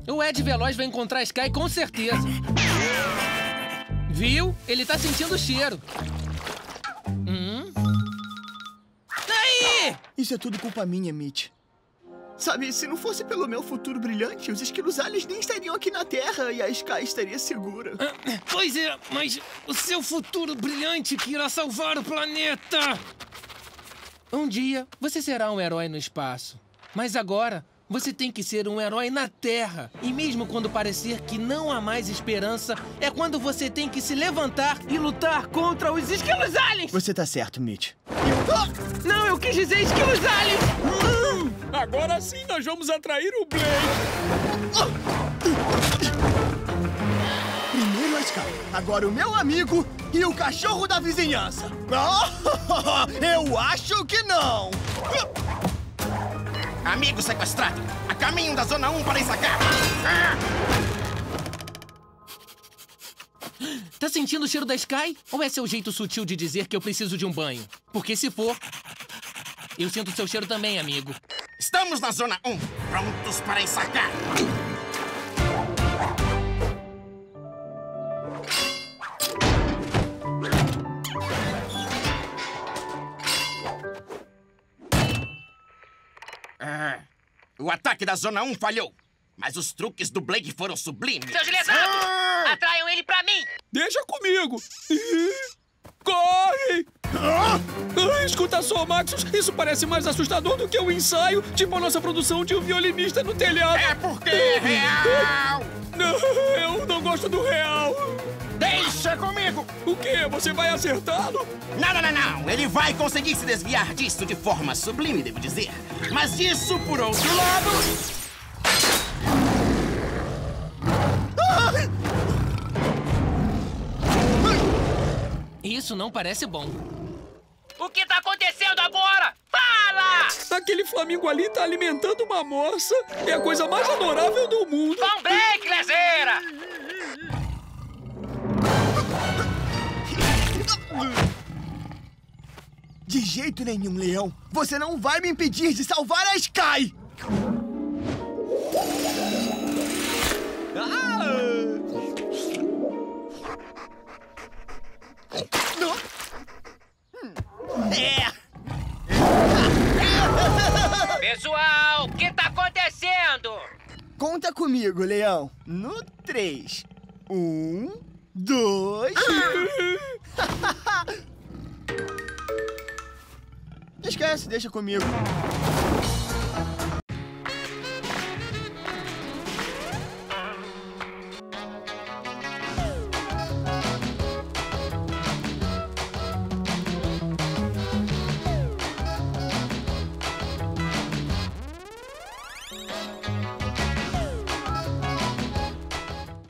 O Ed Veloz vai encontrar a Sky com certeza. Viu? Ele tá sentindo o cheiro. Aí! Isso é tudo culpa minha, Mitch. Sabe, se não fosse pelo meu futuro brilhante, os esquilos aliens nem estariam aqui na Terra e a Sky estaria segura. Pois é, mas o seu futuro brilhante que irá salvar o planeta. Um dia, você será um herói no espaço. Mas agora, você tem que ser um herói na Terra. E mesmo quando parecer que não há mais esperança, é quando você tem que se levantar e lutar contra os esquilos aliens. Você tá certo, Mitch. Não, eu quis dizer esquilos aliens. Agora sim nós vamos atrair o Blake. Primeiro a Sky, agora o meu amigo e o cachorro da vizinhança. Eu acho que não. Amigo sequestrado, a caminho da Zona 1 para Issacar. Tá sentindo o cheiro da Sky? Ou é seu jeito sutil de dizer que eu preciso de um banho? Porque se for, eu sinto seu cheiro também, amigo. Estamos na Zona 1, prontos para Issacar. O ataque da Zona 1 falhou, mas os truques do Blake foram sublimes. Seus lesados! Atraiam ele pra mim! Deixa comigo. Corre! Escuta só, Maxus, isso parece mais assustador do que o ensaio, tipo a nossa produção de um violinista no telhado. É porque é real! Não, eu não gosto do real. Deixa comigo! O quê? Você vai acertá-lo? Não. Ele vai conseguir se desviar disso de forma sublime, devo dizer. Mas disso, por outro lado... Isso não parece bom. O que tá acontecendo agora? Fala! Aquele flamingo ali tá alimentando uma moça. É a coisa mais adorável do mundo. Com Blake, leseira! De jeito nenhum, Leão. Você não vai me impedir de salvar a Sky! Pessoal, o que tá acontecendo? Conta comigo, Leão. No 3. 1, 2... Esquece, deixa comigo.